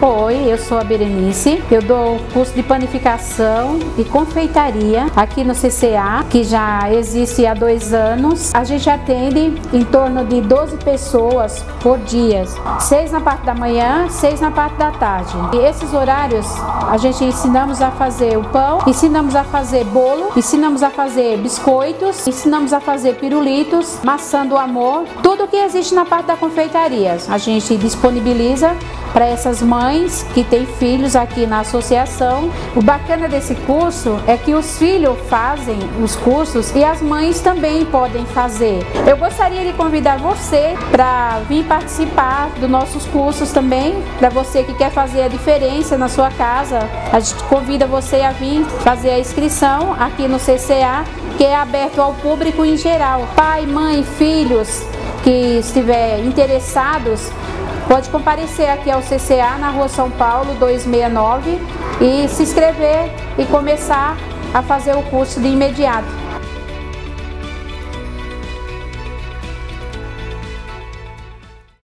Oi, eu sou a Berenice, eu dou curso de panificação e confeitaria aqui no CCA, que já existe há 2 anos. A gente atende em torno de 12 pessoas por dia, 6 na parte da manhã, 6 na parte da tarde. E esses horários a gente ensinamos a fazer o pão, ensinamos a fazer bolo, ensinamos a fazer biscoitos, ensinamos a fazer pirulitos, maçã do amor, tudo que existe na parte da confeitaria. A gente disponibiliza para essas mães que têm filhos aqui na associação. O bacana desse curso é que os filhos fazem os cursos e as mães também podem fazer. Eu gostaria de convidar você para vir participar dos nossos cursos também, para você que quer fazer a diferença na sua casa. A gente convida você a vir fazer a inscrição aqui no CCA, que é aberto ao público em geral. Pai, mãe, filhos que estiver interessados, pode comparecer aqui ao CCA na Rua São Paulo 269 e se inscrever e começar a fazer o curso de imediato.